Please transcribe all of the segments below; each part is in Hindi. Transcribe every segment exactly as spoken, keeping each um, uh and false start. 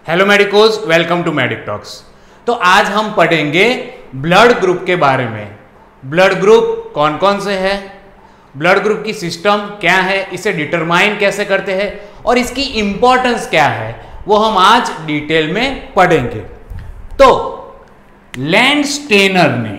Hello medicos, welcome to medic talks. तो आज हम पढ़ेंगे ब्लड ग्रुप के बारे में। ब्लड ग्रुप कौन कौन से हैं, ब्लड ग्रुप की सिस्टम क्या है, इसे डिटरमाइन कैसे करते हैं और इसकी इंपॉर्टेंस क्या है, वो हम आज डिटेल में पढ़ेंगे। तो लैंडस्टेनर ने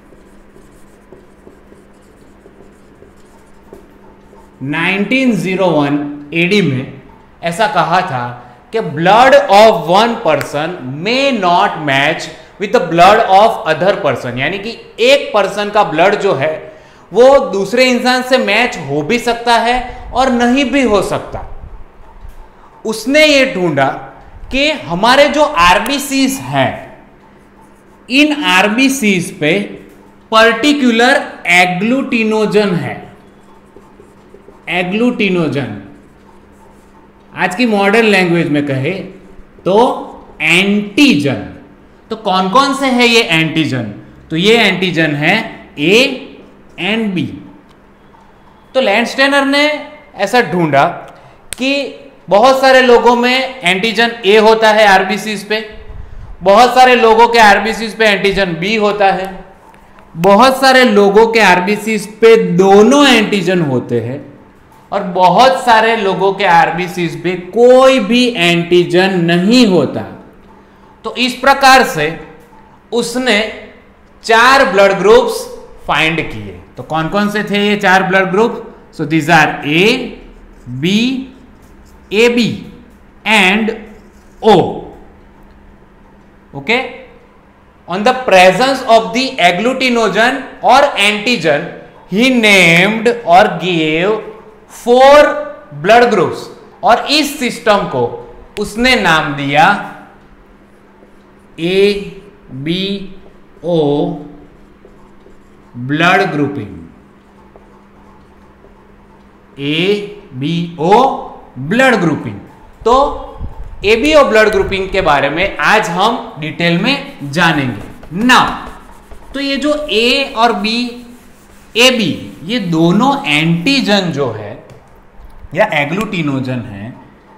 नाइनटीन ओ वन एडी में ऐसा कहा था कि blood of one person may not match with the blood of other person, यानी कि एक पर्सन का ब्लड जो है वो दूसरे इंसान से मैच हो भी सकता है और नहीं भी हो सकता। उसने ये ढूंढा कि हमारे जो आरबीसीज हैं, इन आरबीसीज पे पर्टिकुलर एग्लूटिनोजन है। एग्लूटिनोजन आज की मॉडर्न लैंग्वेज में कहे तो एंटीजन। तो कौन कौन से है ये एंटीजन? तो ये एंटीजन है ए एंड बी। तो लैंडस्टेनर ने ऐसा ढूंढा कि बहुत सारे लोगों में एंटीजन ए होता है आरबीसीज पे, बहुत सारे लोगों के आरबीसीज पे एंटीजन बी होता है, बहुत सारे लोगों के आरबीसीज पे दोनों एंटीजन होते हैं और बहुत सारे लोगों के आरबीसीज पे कोई भी एंटीजन नहीं होता। तो इस प्रकार से उसने चार ब्लड ग्रुप्स फाइंड किए। तो कौन कौन से थे ये चार blood group? So these are A, B, A B and O. Okay, on the presence of the agglutinogen और एंटीजन ही नेम्ड और गिव फोर ब्लड ग्रुप्स, और इस सिस्टम को उसने नाम दिया A B O blood grouping. A B O blood grouping. तो A B O blood grouping के बारे में आज हम डिटेल में जानेंगे। नाउ तो ये जो ए और बी, ए बी, ये दोनों एंटीजन जो है या एग्लूटिनोजन है,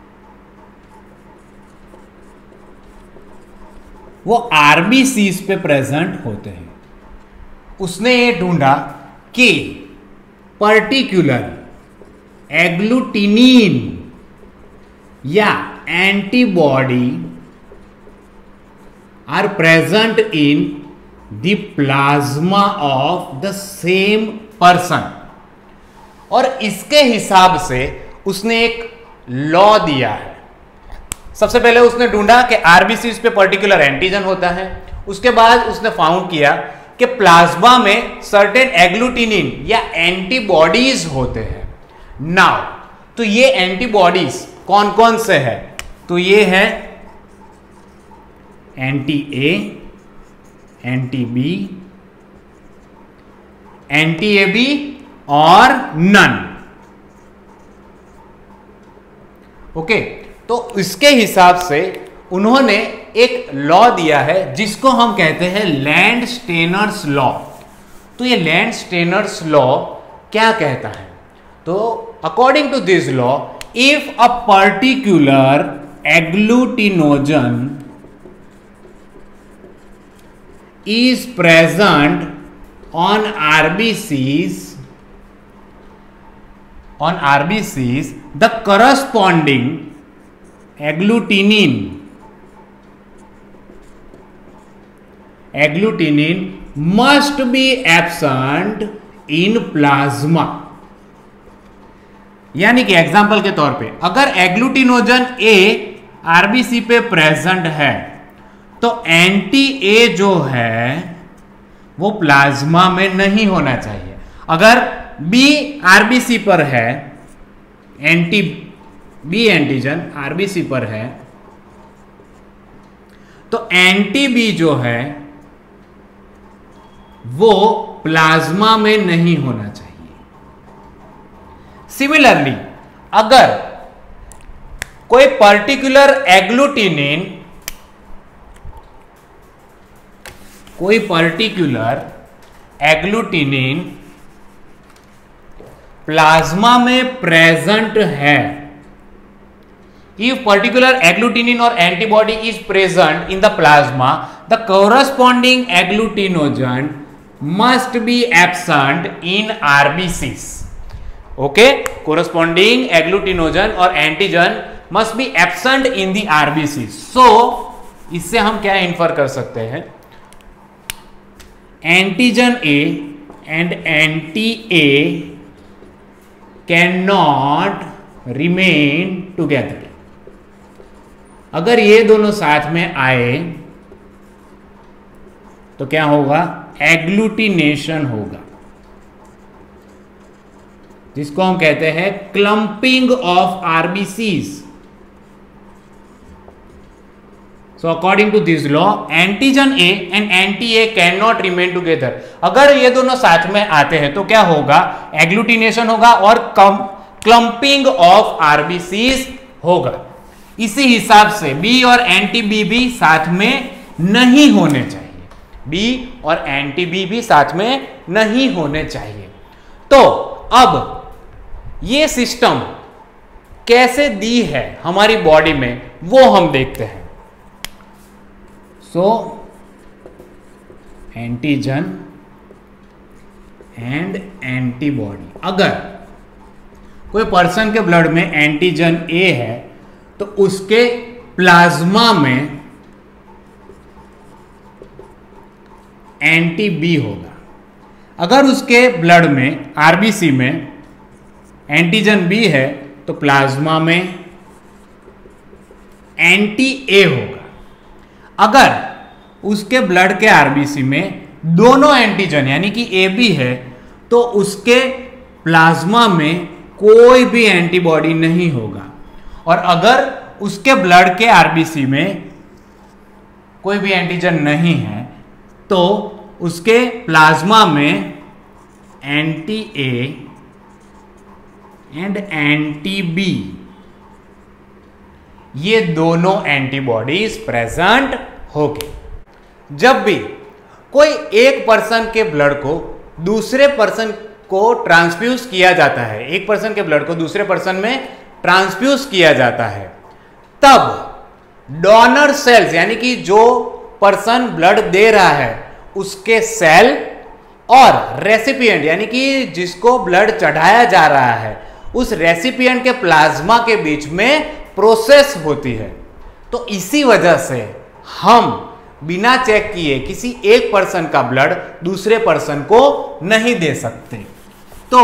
वो आरबीसीज पे प्रेजेंट होते हैं। उसने ये ढूंढा कि पर्टिकुलर एग्लूटिनिन या antibody are present in the plasma of the same person, और इसके हिसाब से उसने एक लॉ दिया है। सबसे पहले उसने ढूंढा कि आरबीसीज पे पर्टिकुलर एंटीजन होता है। उसके बाद उसने फाउंड किया कि प्लाज्मा में सर्टेन एग्लूटिनिन या एंटीबॉडीज होते हैं। नाउ तो ये एंटीबॉडीज कौन कौन से है? तो ये है anti A, anti B, anti A B और नन। ओके, तो इसके हिसाब से उन्होंने एक लॉ दिया है जिसको हम कहते हैं लैंडस्टेनर्स लॉ। तो ये लैंडस्टेनर्स लॉ क्या कहता है? तो according to this law, if a particular agglutinogen is present on R B Cs, on R B Cs, the corresponding agglutinin agglutinin must be absent in plasma। यानी कि एग्जाम्पल के तौर पे अगर एग्लूटिनोजन ए आरबीसी पे प्रेजेंट है तो एंटी ए जो है वो प्लाज्मा में नहीं होना चाहिए। अगर बी आरबीसी पर है, एंटी बी एंटीजन आरबीसी पर है, तो एंटी बी जो है वो प्लाज्मा में नहीं होना चाहिए। सिमिलरली अगर कोई पर्टिकुलर एग्लूटिनिन कोई पर्टिकुलर एग्लूटिनिन प्लाज्मा में प्रेजेंट है if particular agglutinin or antibody is present in the plasma, the corresponding agglutinogen must be absent in R B Cs. Okay, corresponding agglutinogen or antigen must be absent in the R B Cs. So इससे हम क्या इन्फर कर सकते हैं? Antigen A and anti A can not remain together. अगर ये दोनों साथ में आए तो क्या होगा? एग्लूटिनेशन होगा, जिसको हम कहते हैं clumping of RBCs. So according to this law, antigen A and anti-A cannot remain together. अगर ये दोनों साथ में आते हैं तो क्या होगा? एग्लूटिनेशन होगा और क्लम्पिंग ऑफ आरबीसीज होगा. इसी हिसाब से B और एंटी बी भी साथ में नहीं होने चाहिए. B और एंटी बी भी साथ में नहीं होने चाहिए. तो अब ये सिस्टम कैसे दी है हमारी बॉडी में वो हम देखते हैं. So antigen and antibody. अगर कोई पर्सन के ब्लड में एंटीजन ए है तो उसके प्लाज्मा में एंटी बी होगा. अगर उसके ब्लड में आरबीसी में एंटीजन बी है तो प्लाज्मा में एंटी ए होगा. अगर उसके ब्लड के आरबीसी में दोनों एंटीजन यानी कि ए बी है तो उसके प्लाज्मा में कोई भी एंटीबॉडी नहीं होगा. और अगर उसके ब्लड के आरबीसी में कोई भी एंटीजन नहीं है तो उसके प्लाज्मा में anti A and anti B ये दोनों एंटीबॉडीज प्रेजेंट होगी. जब भी कोई एक पर्सन के ब्लड को दूसरे पर्सन को ट्रांसफ्यूज किया जाता है, एक पर्सन के ब्लड को दूसरे पर्सन में ट्रांसफ्यूज किया जाता है, तब डोनर सेल्स यानी कि जो पर्सन ब्लड दे रहा है उसके सेल और रेसिपिएंट यानी कि जिसको ब्लड चढ़ाया जा रहा है उस रेसिपिएंट के प्लाज्मा के बीच में प्रोसेस होती है. तो इसी वजह से हम बिना चेक किए किसी एक पर्सन का ब्लड दूसरे पर्सन को नहीं दे सकते. तो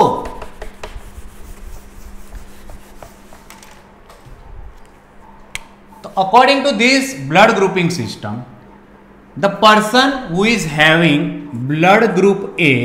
तो according to this blood grouping system, the person who is having blood group A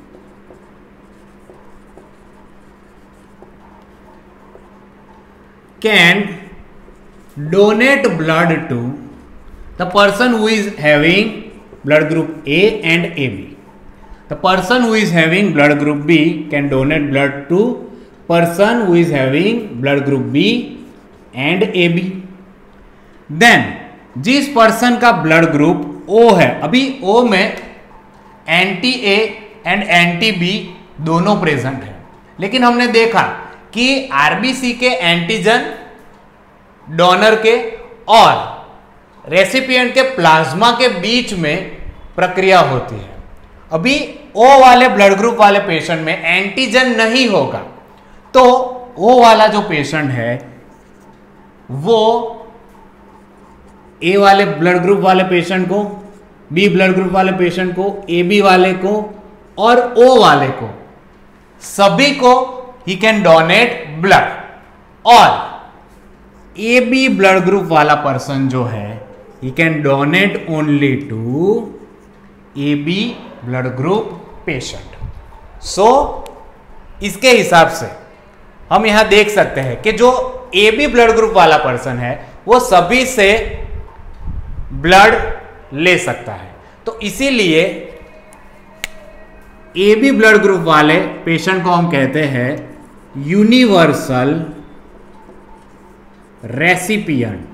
can donate blood to the person who is having blood group A and A B. The person who is having blood group B can donate blood to person who is having blood group B and A B. Then जिस पर्सन का ब्लड ग्रुप O है, अभी O में anti A and anti B दोनों प्रेजेंट है, लेकिन हमने देखा कि आरबीसी के एंटीजन डोनर के और रेसिपिएंट के प्लाज्मा के बीच में प्रक्रिया होती है. अभी O वाले ब्लड ग्रुप वाले पेशेंट में एंटीजन नहीं होगा, तो O वाला जो पेशेंट है वो A वाले ब्लड ग्रुप वाले पेशेंट को, B ब्लड ग्रुप वाले पेशेंट को, ए बी वाले को और O वाले को, सभी को he can donate blood. और ए बी ब्लड ग्रुप वाला पर्सन जो है he can donate only to A B blood group patient. So इसके हिसाब से हम यहां देख सकते हैं कि जो ए बी ब्लड ग्रुप वाला पर्सन है वो सभी से ब्लड ले सकता है. तो इसीलिए ए बी ब्लड ग्रुप वाले पेशेंट को हम कहते हैं यूनिवर्सल रेसिपिएंट.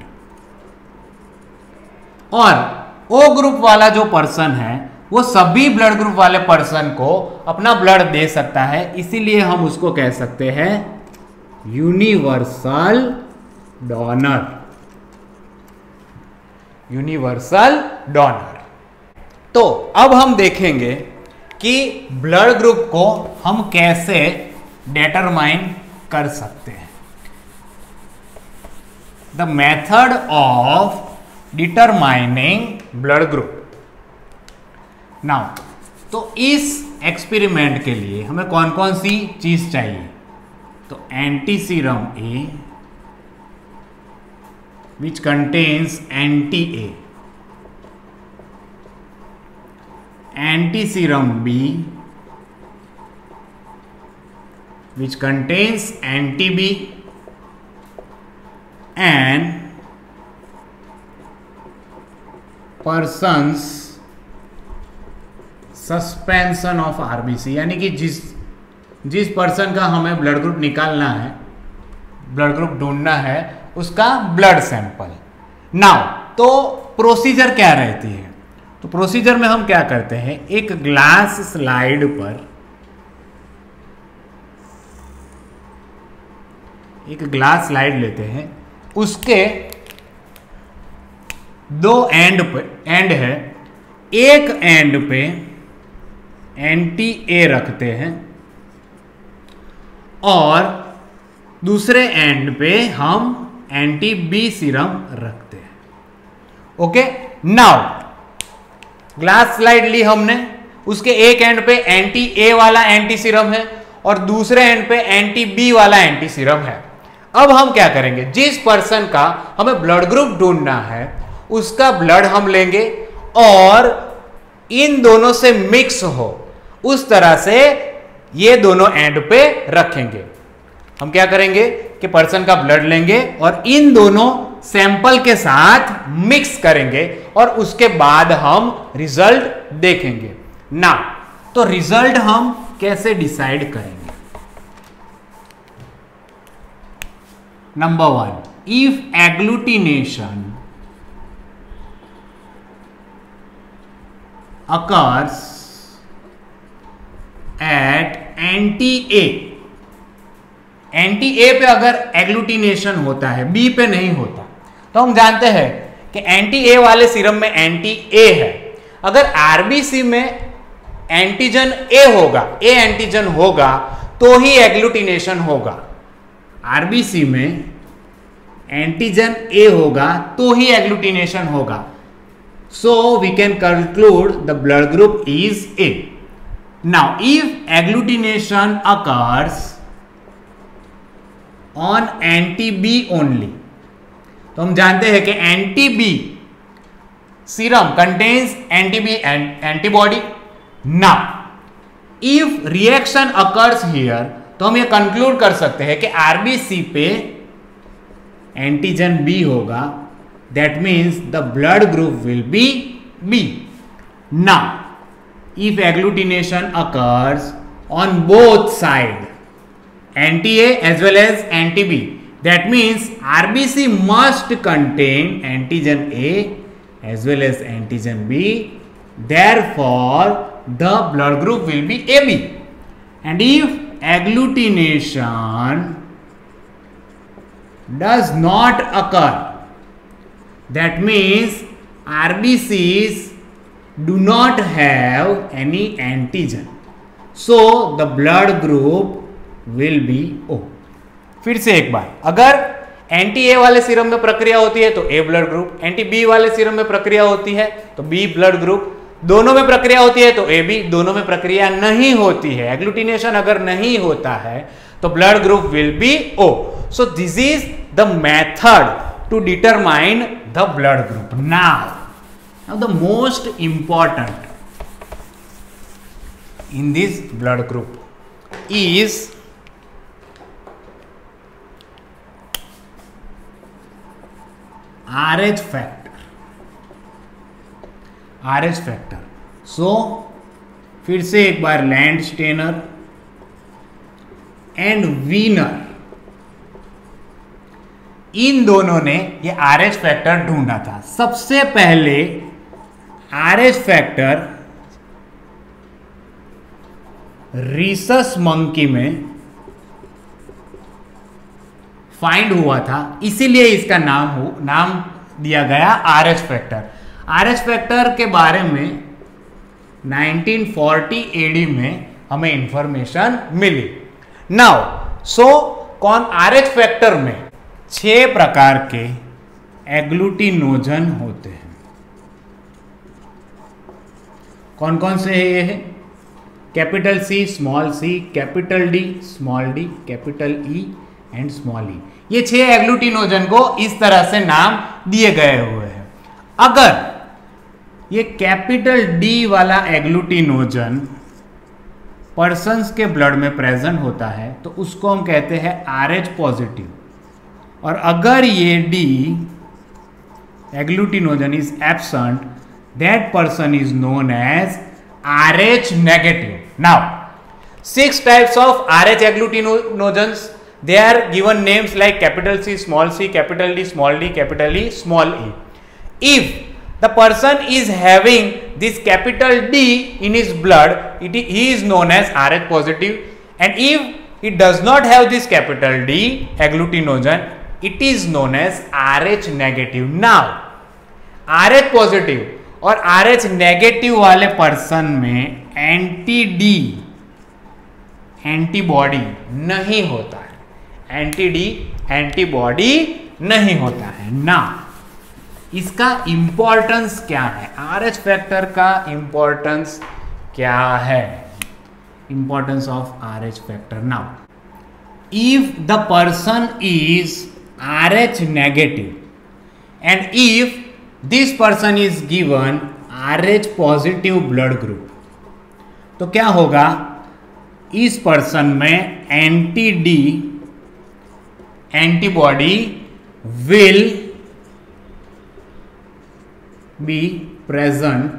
और ओ ग्रुप वाला जो पर्सन है वो सभी ब्लड ग्रुप वाले पर्सन को अपना ब्लड दे सकता है, इसीलिए हम उसको कह सकते हैं यूनिवर्सल डोनर, यूनिवर्सल डोनर। तो अब हम देखेंगे कि ब्लड ग्रुप को हम कैसे डिटरमाइन कर सकते हैं। The method of determining blood group. Now, तो इस एक्सपेरिमेंट के लिए हमें कौन कौन सी चीज चाहिए? तो anti serum A which contains anti A, anti serum B which contains anti B, and person's suspension of RBC, यानी कि जिस जिस पर्सन का हमें ब्लड ग्रुप निकालना है, ब्लड ग्रुप ढूंढना है, उसका ब्लड सैंपल। नाउ, तो प्रोसीजर क्या रहती है? तो प्रोसीजर में हम क्या करते हैं, एक ग्लास स्लाइड पर एक ग्लास स्लाइड लेते हैं, उसके दो एंड पे एंड है, एक एंड पे एंटी ए रखते हैं और दूसरे एंड पे हम एंटी बी सीरम रखते हैं। ओके, नाउ ग्लास स्लाइड ली हमने, उसके एक एंड पे एंटी ए वाला एंटी सीरम है और दूसरे एंड पे एंटी बी वाला एंटी सीरम है। अब हम क्या करेंगे, जिस पर्सन का हमें ब्लड ग्रुप ढूंढना है उसका ब्लड हम लेंगे और इन दोनों से मिक्स हो उस तरह से ये दोनों एंड पे रखेंगे। हम क्या करेंगे कि पर्सन का ब्लड लेंगे और इन दोनों सैंपल के साथ मिक्स करेंगे और उसके बाद हम रिजल्ट देखेंगे। ना, तो रिजल्ट हम कैसे डिसाइड करेंगे? Number one, if agglutination occurs at anti A, anti A पे अगर एग्लूटिनेशन होता है, बी पे नहीं होता, तो हम जानते हैं कि एंटी ए वाले सीरम में एंटी ए है। अगर आरबीसी में एंटीजन ए होगा, ए एंटीजन होगा तो ही एग्लूटिनेशन होगा। आरबीसी में एंटीजन ए होगा तो ही एग्लूटिनेशन होगा। So we can conclude the blood group is A. Now, if agglutination occurs on anti-B only, तो हम जानते हैं कि anti-B serum contains anti-B antibody. Now, if reaction occurs here, तो हम ये conclude कर सकते हैं कि आरबीसी पे एंटीजन B होगा। That means the blood group will be B. Now, if agglutination occurs on both sides, anti-A as well as anti-B, that means R B C must contain antigen A as well as antigen B. Therefore, the blood group will be A B. And if agglutination does not occur, that means R B Cs do not have any antigen, so the blood group will be O. फिर से एक बार, अगर एंटी ए वाले सीरम में प्रक्रिया होती है तो A blood group, anti B वाले सीरम में प्रक्रिया होती है तो बी ब्लड ग्रुप, दोनों में प्रक्रिया होती है तो ए बी, दोनों में प्रक्रिया नहीं होती है, एग्लूटिनेशन अगर नहीं होता है तो blood group will be O. So this is the method to determine the blood group. Now, now the most important in this blood group is R H factor. R H factor. So, फिर से एक बार लैंडस्टेनर एंड वीनर, इन दोनों ने ये आर एच फैक्टर ढूंढा था। सबसे पहले R H factor rhesus monkey में फाइंड हुआ था, इसीलिए इसका नाम हो नाम दिया गया R H factor. R H factor के बारे में नाइनटीन फोर्टी एडी में हमें इंफॉर्मेशन मिली। नाउ सो कौन आर एच फैक्टर में छह प्रकार के एग्लूटिनोजन होते हैं। कौन कौन से है ये है? Capital C, small C, capital D, small D, capital E and small E. ये छह एग्लूटिनोजन को इस तरह से नाम दिए गए हुए हैं। अगर ये कैपिटल डी वाला एग्लूटिनोजन पर्सन्स के ब्लड में प्रेजेंट होता है तो उसको हम कहते हैं आर एच पॉजिटिव, और अगर ये D agglutinogen is absent, that person is known as R H negative. Now six types of R H agglutinogens. They are given names like capital C, small c, capital D, small d, capital E, small e. If the person is having this capital D in his blood, it is, he is known as R H positive, and if he does not have this capital D agglutinogen, it is known as R H negative. Now R H positive और R H नेगेटिव वाले पर्सन में एंटी डी एंटीबॉडी नहीं होता है। एंटी डी एंटीबॉडी नहीं होता है ना। इसका इंपॉर्टेंस क्या है? आर एच फैक्टर का इंपॉर्टेंस क्या है? Importance of R H factor. Now if the person is R H negative and if this person is given R H positive blood group, तो क्या होगा? इस पर्सन में anti D antibody will be present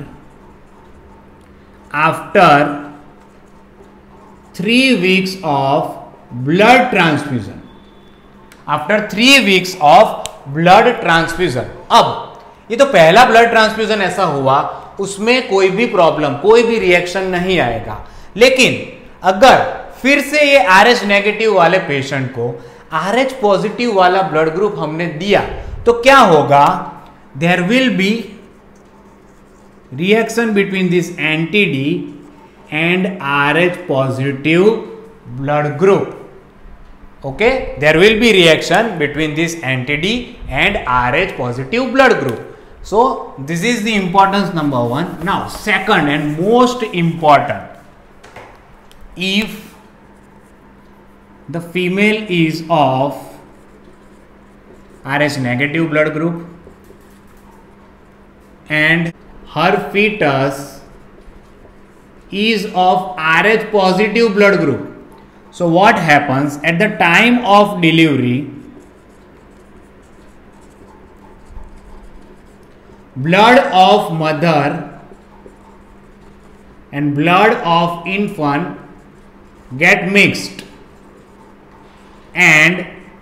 after three weeks of blood transfusion. After three weeks of blood transfusion. अब ये तो पहला ब्लड ट्रांसफ्यूजन ऐसा हुआ, उसमें कोई भी प्रॉब्लम, कोई भी रिएक्शन नहीं आएगा। लेकिन अगर फिर से ये आर एच नेगेटिव वाले पेशेंट को आर एच पॉजिटिव वाला ब्लड ग्रुप हमने दिया तो क्या होगा? There will be reaction between this anti D and R H positive blood group. Okay, there will be reaction between this anti-D and R H positive blood group. So this is the importance number one. Now second and most important, if the female is of R H negative blood group and her fetus is of R H positive blood group, so what happens at the time of delivery? Blood of mother and blood of infant get mixed and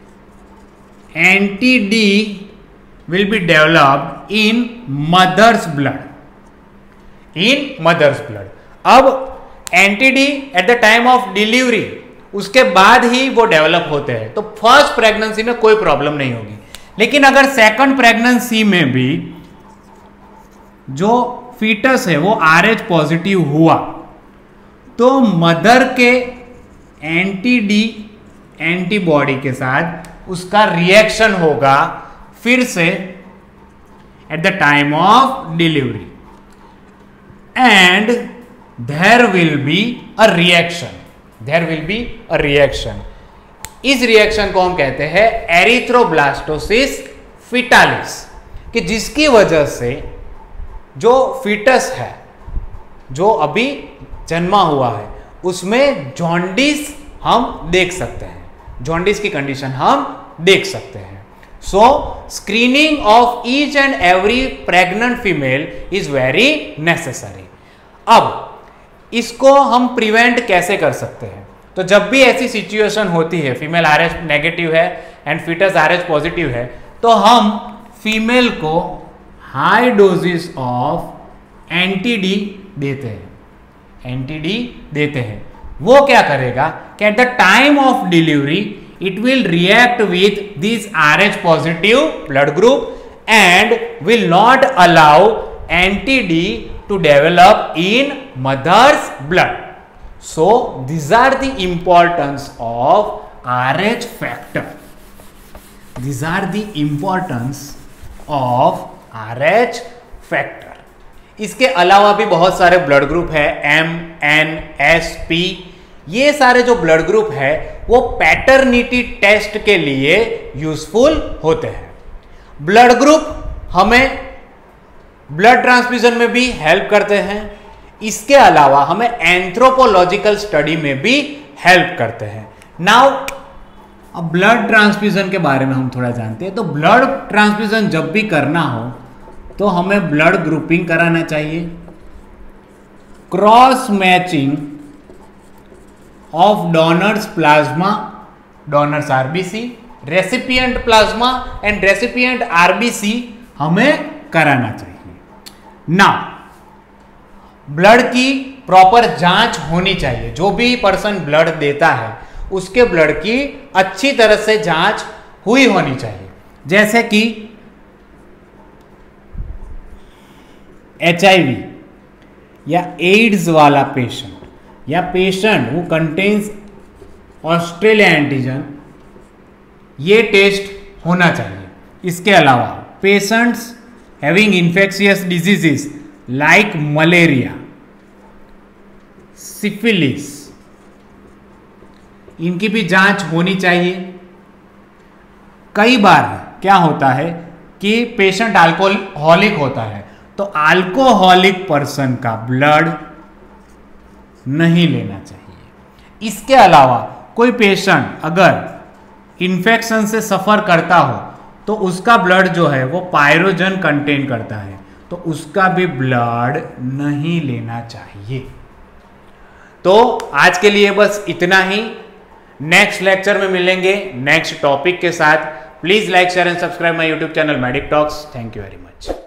anti-D will be developed in mother's blood. In mother's blood. अब anti D at the time of delivery, उसके बाद ही वो डेवलप होते हैं, तो फर्स्ट प्रेगनेंसी में कोई प्रॉब्लम नहीं होगी। लेकिन अगर सेकंड प्रेगनेंसी में भी जो फीटस है वो आर एच पॉजिटिव हुआ तो मदर के एंटी डी एंटीबॉडी के साथ उसका रिएक्शन होगा फिर से at the time of delivery, and there will be a reaction there will be a reaction इस रिएक्शन को हम कहते हैं एरिथ्रोब्लास्टोसिस फिटालिस, कि जिसकी वजह से जो फीटस है, जो अभी जन्मा हुआ है, उसमें जॉन्डिस हम देख सकते हैं, जॉन्डिस की कंडीशन हम देख सकते हैं। So screening of each and every pregnant female is very necessary. अब इसको हम प्रिवेंट कैसे कर सकते हैं? तो जब भी ऐसी सिचुएशन होती है, फीमेल आर एच नेगेटिव है and foetus R H positive है, तो हम फीमेल को हाई डोजेस ऑफ एंटी-डी देते हैं। एंटी-डी देते हैं। वो क्या करेगा कि at the time of delivery it will react with this R H positive blood group and will not allow anti D to develop in mother's blood. So these are the importance of R H factor. These are the importance of R H factor. इसके अलावा भी बहुत सारे ब्लड ग्रुप है, एम, एन, एस, पी. ये सारे जो ब्लड ग्रुप है वो पैटर्निटी टेस्ट के लिए यूजफुल होते हैं. ब्लड ग्रुप हमें ब्लड ट्रांसफ्यूजन में भी हेल्प करते हैं. इसके अलावा हमें एंथ्रोपोलॉजिकल स्टडी में भी हेल्प करते हैं. नाउ अब ब्लड ट्रांसफ्यूजन के बारे में हम थोड़ा जानते हैं. तो ब्लड ट्रांसफ्यूजन जब भी करना हो तो हमें ब्लड ग्रुपिंग कराना चाहिए. Cross matching of donor's plasma, donor's RBC, recipient plasma and recipient RBC हमें कराना चाहिए. ना ब्लड की प्रॉपर जांच होनी चाहिए. जो भी पर्सन ब्लड देता है उसके ब्लड की अच्छी तरह से जांच हुई होनी चाहिए. जैसे कि एच आई वी या एड्स वाला पेशेंट या patient who contains Australia antigen, ये टेस्ट होना चाहिए. इसके अलावा patients having infectious diseases like malaria, syphilis, इनकी भी जांच होनी चाहिए. कई बार क्या होता है कि पेशेंट अल्कोहलिक होता है तो अल्कोहलिक पर्सन का ब्लड नहीं लेना चाहिए. इसके अलावा कोई पेशेंट अगर इन्फेक्शन से सफर करता हो तो उसका ब्लड जो है वो पायरोजन कंटेन करता है तो उसका भी ब्लड नहीं लेना चाहिए. तो आज के लिए बस इतना ही. नेक्स्ट लेक्चर में मिलेंगे नेक्स्ट टॉपिक के साथ. Please like share and subscribe my YouTube channel medic talks. Thank you very much.